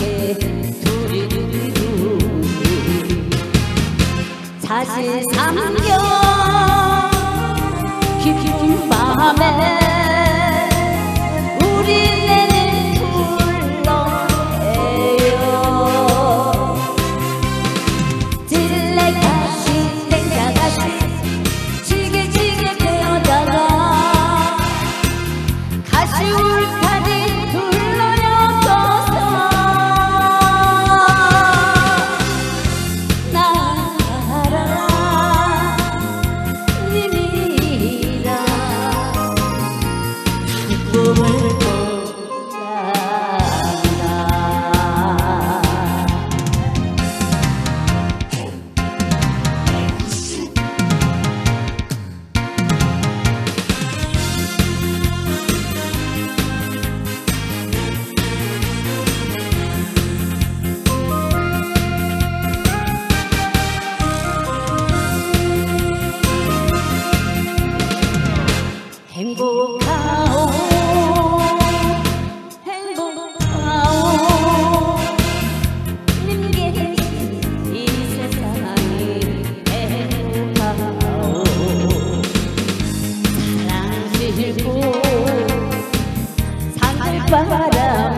함께 두리두리두리 사실 삼겨 깊은 밤에 우리네는 불러해요. 딜레가시 땡자가시 지게지게 되어다가 가시 울타리 둘러엮어서 나라 님이라 꿈을 행복하오 행복하오 님께 이 세상이 행복하오 사랑 싣고 산들바람에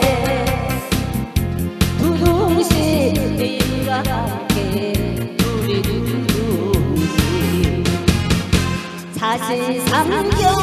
두둥실 님과 함께 두리두리 사실 삼겨